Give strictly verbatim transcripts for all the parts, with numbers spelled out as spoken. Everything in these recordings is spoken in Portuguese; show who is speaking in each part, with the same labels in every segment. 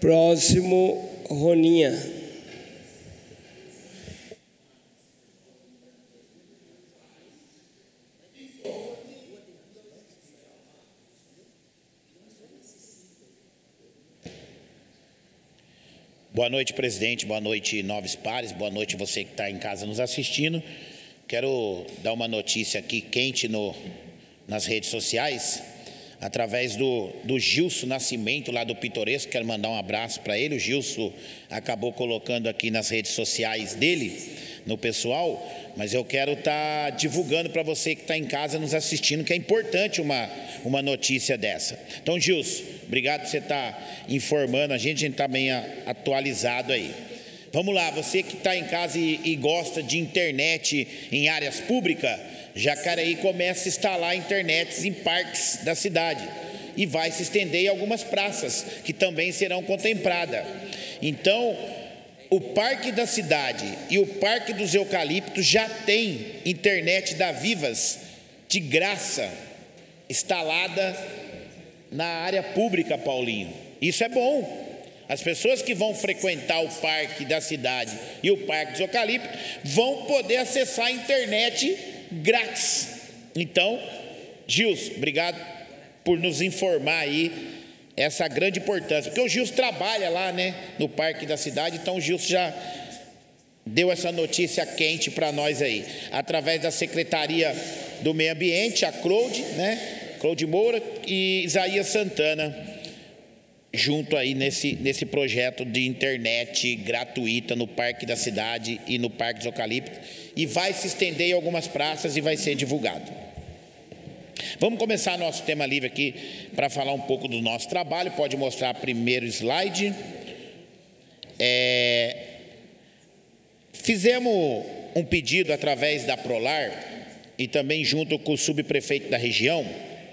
Speaker 1: Próximo, Roninha.
Speaker 2: Boa noite, presidente. Boa noite, Novos Pares. Boa noite, você que está em casa nos assistindo. Quero dar uma notícia aqui quente no, nas redes sociais, através do, do Gilson Nascimento, lá do Pitoresco. Quero mandar um abraço para ele. O Gilson acabou colocando aqui nas redes sociais dele, no pessoal, mas eu quero estar tá divulgando para você que está em casa nos assistindo, que é importante uma, uma notícia dessa. Então, Gilson, obrigado por você estar tá informando a gente, a gente está bem atualizado aí. Vamos lá, você que está em casa e, e gosta de internet em áreas públicas, Jacareí começa a instalar internets em parques da cidade e vai se estender em algumas praças que também serão contempladas. Então, o Parque da Cidade e o Parque dos Eucaliptos já tem internet da Vivas de graça instalada na área pública, Paulinho. Isso é bom. As pessoas que vão frequentar o Parque da Cidade e o Parque dos Eucaliptos vão poder acessar a internet grátis. Então, Gilson, obrigado por nos informar aí essa grande importância, porque o Gilson trabalha lá, né, no Parque da Cidade, então o Gilson já deu essa notícia quente para nós aí, através da Secretaria do Meio Ambiente, a Cloude, né, Cloude Moura e Isaías Santana, junto aí nesse, nesse projeto de internet gratuita no Parque da Cidade e no Parque dos Eucaliptos, e vai se estender em algumas praças e vai ser divulgado. Vamos começar nosso tema livre aqui para falar um pouco do nosso trabalho. Pode mostrar primeiro slide. É, fizemos um pedido através da Prolar e também junto com o subprefeito da região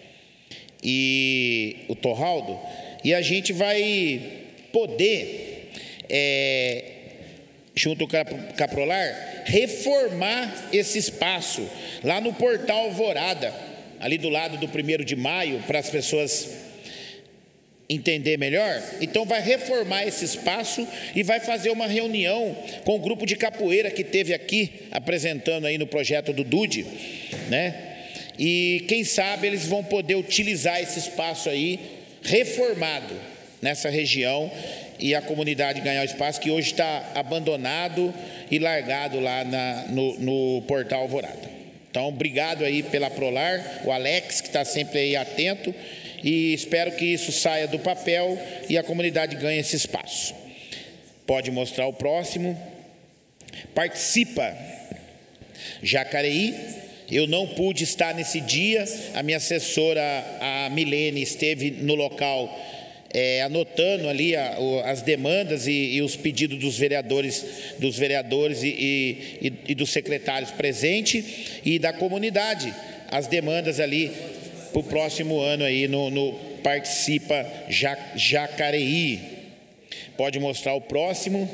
Speaker 2: e o Torraldo, e a gente vai poder, é, junto com a, com a Prolar, reformar esse espaço lá no Portal Alvorada, ali do lado do primeiro de maio, para as pessoas entender melhor. Então vai reformar esse espaço e vai fazer uma reunião com o grupo de capoeira que teve aqui, apresentando aí no projeto do Dude, né? E quem sabe eles vão poder utilizar esse espaço aí, reformado nessa região, e a comunidade ganhar o espaço que hoje está abandonado e largado lá na, no, no Portal Alvorada. Então, obrigado aí pela Prolar, o Alex, que está sempre aí atento, e espero que isso saia do papel e a comunidade ganhe esse espaço. Pode mostrar o próximo. Participa, Jacareí. Eu não pude estar nesse dia, a minha assessora, a Milene, esteve no local é, anotando ali a, o, as demandas e, e os pedidos dos vereadores, dos vereadores e, e, e dos secretários presentes e da comunidade, as demandas ali para o próximo ano aí no, no Participa Jacareí. Pode mostrar o próximo.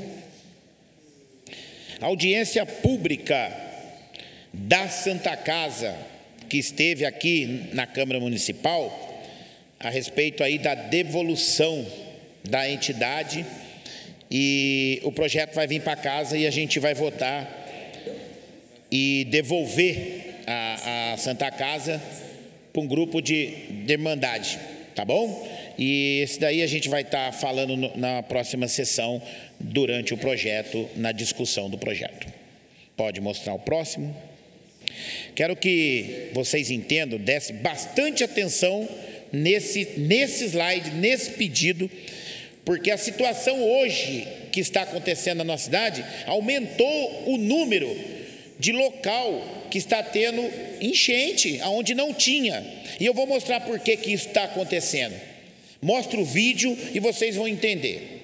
Speaker 2: Audiência pública da Santa Casa, que esteve aqui na Câmara Municipal, a respeito aí da devolução da entidade, e o projeto vai vir para casa e a gente vai votar e devolver a, a Santa Casa para um grupo de, de irmandade, tá bom? E esse daí a gente vai estar tá falando no, na próxima sessão, durante o projeto, na discussão do projeto. Pode mostrar o próximo. Quero que vocês entendam, desse bastante atenção nesse, nesse slide, nesse pedido, porque a situação hoje que está acontecendo na nossa cidade aumentou o número de local que está tendo enchente, onde não tinha. E eu vou mostrar por que que isso está acontecendo. Mostra o vídeo e vocês vão entender.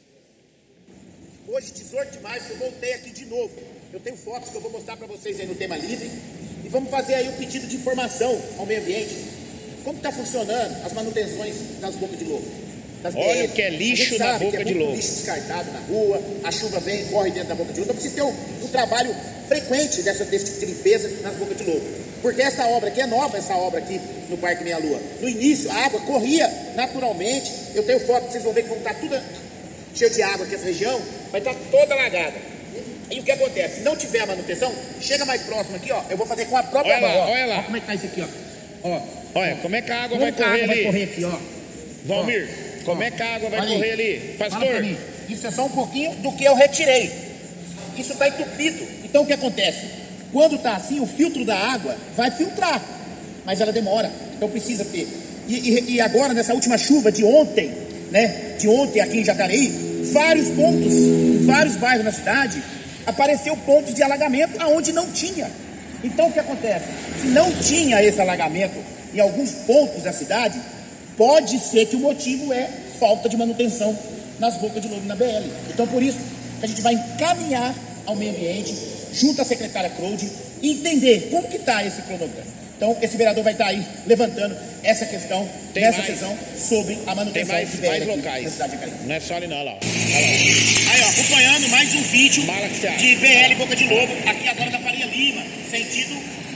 Speaker 2: Hoje, dezoito de maio, eu voltei aqui de novo. Eu tenho fotos que eu vou mostrar para vocês aí no tema livre. E vamos fazer aí o pedido de informação ao meio ambiente. Como está funcionando as manutenções das bocas de lobo? Olha o que é lixo na boca de lobo. Lixo descartado na rua, a chuva vem, corre dentro da boca de lobo. Então precisa ter um, um trabalho frequente dessa, desse tipo de limpeza nas bocas de lobo. Porque essa obra aqui é nova, essa obra aqui no Parque Meia Lua. No início a água corria naturalmente. Eu tenho foto que vocês vão ver que vão estar tudo
Speaker 1: cheio de água aqui essa região, vai estar toda alagada. E o que acontece? Se não tiver a manutenção, chega mais próximo aqui, ó. Eu vou fazer com a própria
Speaker 2: olha
Speaker 1: mão.
Speaker 2: Lá,
Speaker 1: ó.
Speaker 2: olha lá.
Speaker 1: Olha como é que tá isso aqui, ó. ó
Speaker 2: olha,
Speaker 1: ó.
Speaker 2: como é que a água
Speaker 1: como
Speaker 2: vai correr
Speaker 1: a água
Speaker 2: ali?
Speaker 1: vai correr aqui, ó.
Speaker 2: Valmir,
Speaker 1: ó.
Speaker 2: como
Speaker 1: ó.
Speaker 2: é que a água vai
Speaker 1: olha
Speaker 2: correr
Speaker 1: aí.
Speaker 2: ali?
Speaker 1: Pastor,
Speaker 2: Pastor,
Speaker 1: isso é só um pouquinho do que eu retirei. Isso está entupido. Então o que acontece? Quando está assim, o filtro da água vai filtrar, mas ela demora. Então precisa ter. E, e, e agora, nessa última chuva de ontem, né? De ontem aqui em Jacareí, vários pontos, em vários bairros na cidade, apareceu pontos de alagamento aonde não tinha. Então o que acontece? Se não tinha esse alagamento em alguns pontos da cidade, pode ser que o motivo é falta de manutenção nas bocas de lobo na B L. Então por isso a gente vai encaminhar ao meio ambiente, junto à secretária Crowdy, e entender como que está esse cronograma. Então esse vereador vai estar aí levantando essa questão
Speaker 2: tem
Speaker 1: nessa
Speaker 2: mais,
Speaker 1: sessão sobre a manutenção
Speaker 2: tem mais,
Speaker 1: de B L
Speaker 2: mais locais.
Speaker 1: na cidade de Jacareí.
Speaker 2: Não é só ali não, olha lá.
Speaker 1: Aí ó, acompanhando mais um vídeo
Speaker 2: Mala
Speaker 1: de B L Boca de Lobo, aqui agora da Faria Lima, sentido,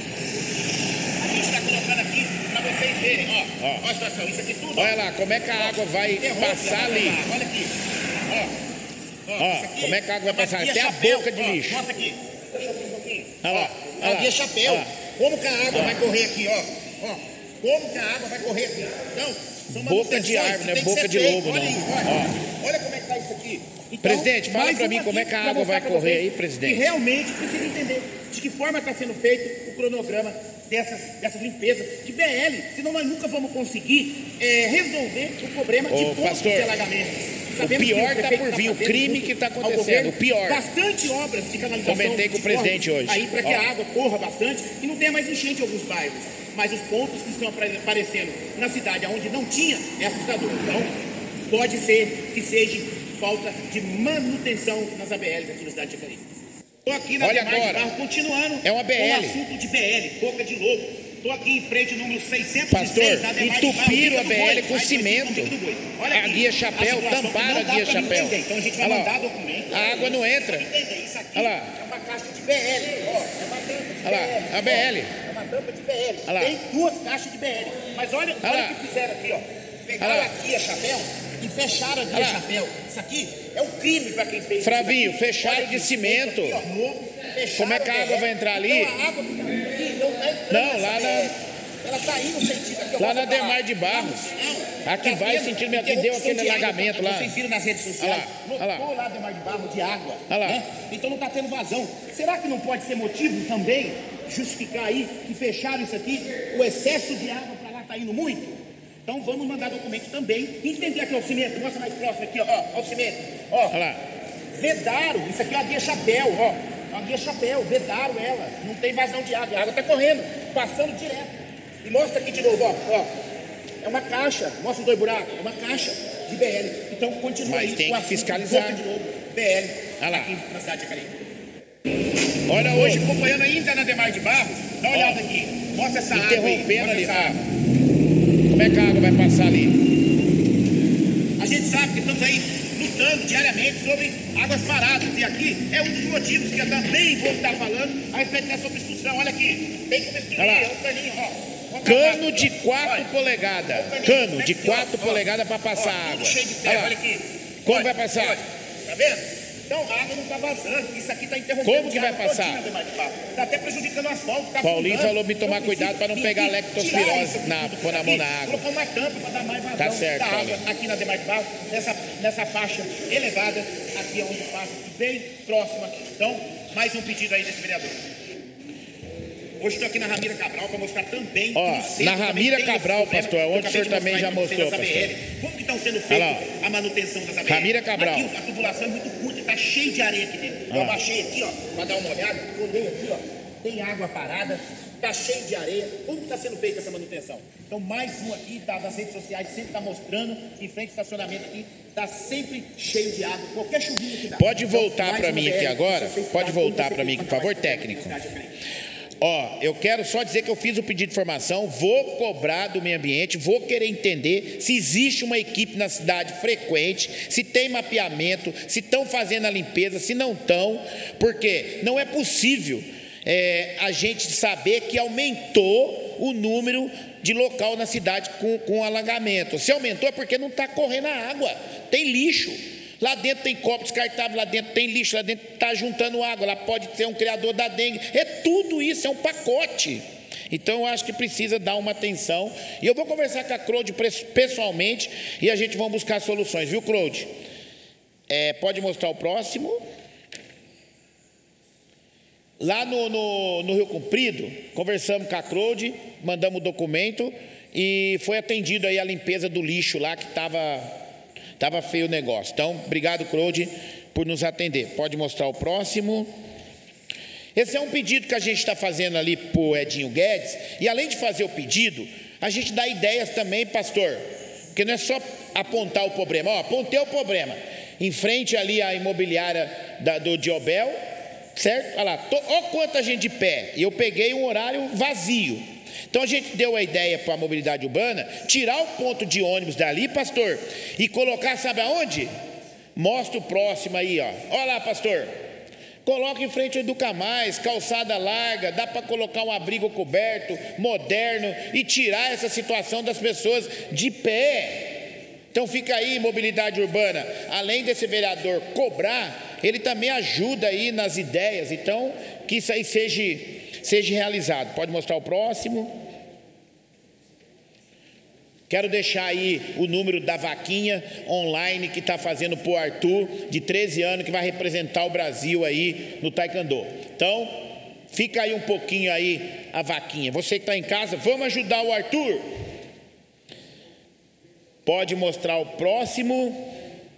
Speaker 1: a gente está colocando aqui para vocês verem, ó, ó, ó a situação, isso aqui tudo, ó.
Speaker 2: Olha lá, como é que a água vai passar ali.
Speaker 1: Lá, olha aqui, ó. Ó,
Speaker 2: Ó,
Speaker 1: aqui,
Speaker 2: como é que a água vai passar?
Speaker 1: guia
Speaker 2: Até
Speaker 1: chapéu,
Speaker 2: a boca de
Speaker 1: ó,
Speaker 2: lixo.
Speaker 1: Mostra aqui, deixa eu ver um pouquinho.
Speaker 2: Olha lá,
Speaker 1: Ó,
Speaker 2: olha
Speaker 1: a guia
Speaker 2: lá,
Speaker 1: chapéu,
Speaker 2: olha lá.
Speaker 1: como que a água
Speaker 2: Ó.
Speaker 1: vai correr aqui, ó, ó, como que a água vai correr aqui. Então, são
Speaker 2: Boca de
Speaker 1: manutenções
Speaker 2: árvore,
Speaker 1: que
Speaker 2: não é
Speaker 1: tem que
Speaker 2: boca
Speaker 1: ser
Speaker 2: de
Speaker 1: feito.
Speaker 2: lobo,
Speaker 1: Olha
Speaker 2: não.
Speaker 1: aí, olha, olha como é que tá isso aqui. Então,
Speaker 2: Presidente, fala
Speaker 1: mais
Speaker 2: pra
Speaker 1: um
Speaker 2: mim como é
Speaker 1: aqui
Speaker 2: que a
Speaker 1: pra
Speaker 2: água vai
Speaker 1: mostrar pra
Speaker 2: correr
Speaker 1: vocês
Speaker 2: aí, presidente.
Speaker 1: Que realmente precisa entender de que forma está sendo feito o cronograma dessas, dessas limpezas de B L, senão nós nunca vamos conseguir é, resolver o problema de
Speaker 2: Ô,
Speaker 1: pontos
Speaker 2: pastor,
Speaker 1: de alagamento.
Speaker 2: o pior está por vir, o crime que está acontecendo, o pior.
Speaker 1: Bastante obras de canalização.
Speaker 2: Comentei com o presidente hoje.
Speaker 1: Aí para que
Speaker 2: Ó.
Speaker 1: a água corra bastante e não tenha mais enchente em alguns bairros. Mas os pontos que estão aparecendo na cidade onde não tinha é assustador. Então, pode ser que seja falta de manutenção nas A B Ls aqui na cidade de Jacareí. Estou aqui na
Speaker 2: Olha
Speaker 1: Demar de
Speaker 2: agora.
Speaker 1: Barro, continuando
Speaker 2: É uma B L.
Speaker 1: com o assunto de B L, Boca de Lobo. Estou aqui em frente ao número seiscentos e
Speaker 2: Pastor,
Speaker 1: seis da Demar de Barro,
Speaker 2: entupiram
Speaker 1: Bica
Speaker 2: a
Speaker 1: do
Speaker 2: B L
Speaker 1: Boi,
Speaker 2: com
Speaker 1: mais
Speaker 2: cimento.
Speaker 1: conhecido como Bica do Boi. Olha
Speaker 2: A
Speaker 1: aqui,
Speaker 2: guia chapéu,
Speaker 1: situação
Speaker 2: tamparam
Speaker 1: não
Speaker 2: a
Speaker 1: dá
Speaker 2: guia
Speaker 1: pra
Speaker 2: chapéu.
Speaker 1: entender. Então a gente vai
Speaker 2: Olha lá.
Speaker 1: mandar documento.
Speaker 2: A água não entra.
Speaker 1: Pra entender. Isso aqui
Speaker 2: Olha lá.
Speaker 1: é uma caixa de B L. Ó, é uma tampa de
Speaker 2: Olha lá,
Speaker 1: B L.
Speaker 2: a B L.
Speaker 1: Ó, é uma tampa de B L.
Speaker 2: Olha lá.
Speaker 1: Tem duas caixas de B L. Mas olha,
Speaker 2: Olha
Speaker 1: olha
Speaker 2: lá.
Speaker 1: o que fizeram aqui, ó.
Speaker 2: Olha
Speaker 1: Pegaram
Speaker 2: lá.
Speaker 1: a guia chapéu e fecharam a guia
Speaker 2: Olha lá.
Speaker 1: chapéu. Isso aqui é um crime para quem fez
Speaker 2: Fravinho,
Speaker 1: isso. daqui.
Speaker 2: fecharam
Speaker 1: Olha aqui,
Speaker 2: de cimento.
Speaker 1: aqui, ó, novo, fecharam
Speaker 2: Como é que a água
Speaker 1: B L.
Speaker 2: vai entrar ali?
Speaker 1: Então a água fica aqui, não tá entrando
Speaker 2: Não,
Speaker 1: nessa
Speaker 2: lá
Speaker 1: B L. Ela tá indo sentido aqui, ó,
Speaker 2: Lá
Speaker 1: mostra
Speaker 2: na
Speaker 1: pra lá.
Speaker 2: Demar de Barros.
Speaker 1: Não,
Speaker 2: Aqui
Speaker 1: tá
Speaker 2: vai
Speaker 1: tendo
Speaker 2: sentindo, aqui deu
Speaker 1: interrupção
Speaker 2: aquele
Speaker 1: de água.
Speaker 2: alagamento lá.
Speaker 1: Vocês viram nas redes sociais,
Speaker 2: Olha lá, olha lá.
Speaker 1: lotou lá Demar de Barro de água,
Speaker 2: Olha lá.
Speaker 1: né? Então não está tendo vazão. Será que não pode ser motivo também, justificar aí, que fecharam isso aqui, o excesso de água para lá está indo muito? Então vamos mandar documento também, entender aqui ó, o cimento, mostra mais próximo aqui, ó, ó, ó o cimento, ó,
Speaker 2: Olha lá.
Speaker 1: vedaram, isso aqui é uma guia chapéu, ó, é uma guia chapéu, vedaram ela, não tem vazão de água, a água está correndo, passando direto. E mostra aqui de novo, ó, ó. É uma caixa, mostra os dois buracos, é uma caixa de B L. Então continua
Speaker 2: Mas
Speaker 1: aí
Speaker 2: tem
Speaker 1: o
Speaker 2: que
Speaker 1: assunto
Speaker 2: fiscalizar.
Speaker 1: Boca de Lobo, B L,
Speaker 2: Olha lá.
Speaker 1: aqui na cidade de Jacareí.
Speaker 2: Olha
Speaker 1: Hoje,
Speaker 2: hoje,
Speaker 1: acompanhando ainda na Demar de Barro, dá uma olhada aqui. Mostra essa água aí.
Speaker 2: interrompendo
Speaker 1: mostra
Speaker 2: ali.
Speaker 1: essa
Speaker 2: Ó.
Speaker 1: água.
Speaker 2: Como é que a água vai passar ali?
Speaker 1: A gente sabe que estamos aí lutando diariamente sobre águas paradas. E aqui é um dos motivos que eu também vou estar falando a respeito dessa obstrução. Olha aqui, tem como
Speaker 2: Olha lá.
Speaker 1: é um caninho, ó. Um
Speaker 2: Cano
Speaker 1: cavalo.
Speaker 2: de quatro
Speaker 1: Olha.
Speaker 2: polegadas.
Speaker 1: Olha o
Speaker 2: Cano de
Speaker 1: Ó,
Speaker 2: quatro
Speaker 1: ó,
Speaker 2: polegadas para
Speaker 1: ó,
Speaker 2: passar
Speaker 1: tudo
Speaker 2: água.
Speaker 1: cheio de
Speaker 2: Olha
Speaker 1: terra,
Speaker 2: lá.
Speaker 1: olha aqui.
Speaker 2: Como
Speaker 1: Olha,
Speaker 2: vai passar?
Speaker 1: olha. Tá vendo? Então a água não está vazando. Isso aqui está interrompendo.
Speaker 2: Como que vai passar?
Speaker 1: Está até prejudicando o asfalto. Tá
Speaker 2: Paulinho
Speaker 1: afundando.
Speaker 2: falou me tomar
Speaker 1: Eu
Speaker 2: cuidado
Speaker 1: preciso
Speaker 2: pra não pegar
Speaker 1: tirar
Speaker 2: leptospirose
Speaker 1: isso aqui
Speaker 2: na-
Speaker 1: tudo
Speaker 2: pôr a mão
Speaker 1: aqui,
Speaker 2: na água.
Speaker 1: Colocar uma tampa para dar mais vazão
Speaker 2: Tá certo,
Speaker 1: da água
Speaker 2: Paulinho.
Speaker 1: aqui na Demar de Barro, nessa, nessa faixa elevada, aqui é onde passa, bem próxima. Então, mais um pedido aí desse vereador. Hoje estou aqui na Ramira Cabral para mostrar também.
Speaker 2: Ó,
Speaker 1: que no centro
Speaker 2: na
Speaker 1: também
Speaker 2: Ramira
Speaker 1: tem esse
Speaker 2: Cabral,
Speaker 1: problema,
Speaker 2: pastor,
Speaker 1: que eu
Speaker 2: onde o
Speaker 1: acabei
Speaker 2: senhor
Speaker 1: de
Speaker 2: também
Speaker 1: mostrar
Speaker 2: já
Speaker 1: em vocês
Speaker 2: mostrou,
Speaker 1: das A B L.
Speaker 2: pastor.
Speaker 1: Como que estão sendo
Speaker 2: Olha
Speaker 1: feitas
Speaker 2: lá.
Speaker 1: a manutenção das A B L?
Speaker 2: Ramira Cabral.
Speaker 1: Aqui a tubulação é muito curta, está cheio de areia aqui dentro. Eu
Speaker 2: Ah.
Speaker 1: abaixei aqui, ó, para dar uma olhada, olhei aqui, ó, tem água parada, está cheio de areia. Como está sendo feita essa manutenção? Então, mais um aqui, tá, das redes sociais, sempre está mostrando, em frente ao estacionamento aqui, está sempre cheio de água, qualquer chuvinha que dá.
Speaker 2: Pode
Speaker 1: Então,
Speaker 2: voltar
Speaker 1: mais
Speaker 2: para
Speaker 1: uma
Speaker 2: mim
Speaker 1: B L
Speaker 2: aqui
Speaker 1: que
Speaker 2: agora?
Speaker 1: vocês
Speaker 2: Pode
Speaker 1: sabem
Speaker 2: voltar
Speaker 1: como
Speaker 2: para mim,
Speaker 1: você
Speaker 2: por
Speaker 1: faz
Speaker 2: favor,
Speaker 1: parte
Speaker 2: técnico.
Speaker 1: da cidade de Jacareí.
Speaker 2: Ó, eu quero só dizer que eu fiz o pedido de informação, vou cobrar do meio ambiente, vou querer entender se existe uma equipe na cidade frequente, se tem mapeamento, se estão fazendo a limpeza, se não estão, porque não é possível é, a gente saber que aumentou o número de local na cidade com, com alagamento. Se aumentou é porque não está correndo a água, tem lixo. Lá dentro tem copo descartável, lá dentro tem lixo, lá dentro está juntando água, lá pode ser um criador da dengue. É tudo isso, é um pacote. Então eu acho que precisa dar uma atenção. E eu vou conversar com a Clode pessoalmente e a gente vai buscar soluções, viu, Clode? É, pode mostrar o próximo. Lá no, no, no Rio Comprido, conversamos com a Clode, mandamos o documento e foi atendido aí a limpeza do lixo lá que estava... Estava feio o negócio. Então, obrigado, Clode, por nos atender. Pode mostrar o próximo. Esse é um pedido que a gente está fazendo ali para o Edinho Guedes. E além de fazer o pedido, a gente dá ideias também, pastor. Porque não é só apontar o problema. Ó, apontei o problema. Em frente ali à imobiliária da, do Diobel, certo? Olha lá, tô, ó quanta gente de pé. E eu peguei um horário vazio. Então a gente deu a ideia para a mobilidade urbana, tirar o ponto de ônibus dali, pastor, e colocar, sabe aonde? Mostra o próximo aí, ó. Olha lá, pastor. Coloca em frente ao Educa Mais, calçada larga, dá para colocar um abrigo coberto, moderno, e tirar essa situação das pessoas de pé. Então fica aí, mobilidade urbana, além desse vereador cobrar, ele também ajuda aí nas ideias, então que isso aí seja, seja realizado. Pode mostrar o próximo. Quero deixar aí o número da vaquinha online que está fazendo por Arthur, de treze anos, que vai representar o Brasil aí no Taekwondo. Então, fica aí um pouquinho aí a vaquinha. Você que está em casa, vamos ajudar o Arthur? Pode mostrar o próximo.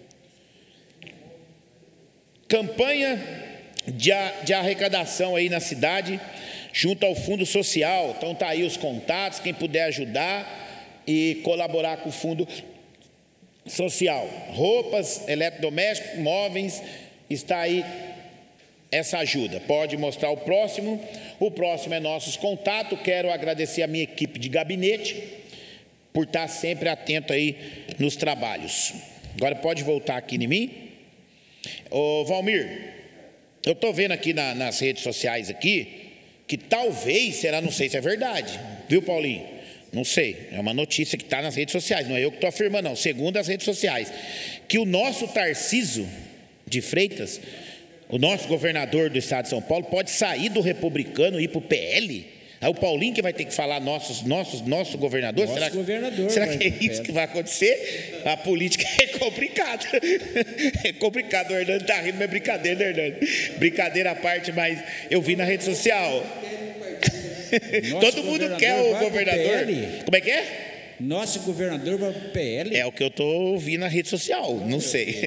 Speaker 2: Campanha de, de arrecadação aí na cidade, junto ao Fundo Social. Então, tá aí os contatos, quem puder ajudar e colaborar com o Fundo Social. Roupas, eletrodomésticos, móveis, está aí essa ajuda. Pode mostrar o próximo. O próximo é nossos contatos. Quero agradecer a minha equipe de gabinete por estar sempre atento aí nos trabalhos. Agora pode voltar aqui em mim. Ô Valmir, eu estou vendo aqui na, nas redes sociais aqui, que talvez, será, não sei se é verdade, viu, Paulinho? Não sei, é uma notícia que está nas redes sociais, não é eu que estou afirmando, não, segundo as redes sociais, que o nosso Tarcísio de Freitas, o nosso governador do estado de São Paulo, pode sair do republicano e ir para o P L. É o Paulinho que vai ter que falar nossos, nossos, nosso governador?
Speaker 3: Nosso
Speaker 2: será que,
Speaker 3: governador.
Speaker 2: será que é isso que vai acontecer? A política é complicada. É complicado, o Hernando está rindo, mas é brincadeira, né, Hernando? Brincadeira à parte, mas eu vi na rede social. Todo mundo quer o governador. Como é que é?
Speaker 3: Nosso governador vai para o P L.
Speaker 2: É o que eu estou ouvindo na rede social, não sei.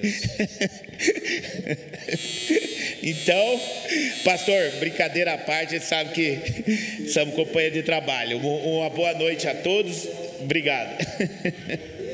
Speaker 2: Então, pastor, brincadeira à parte, você sabe que somos companheiros de trabalho. Uma boa noite a todos. Obrigado.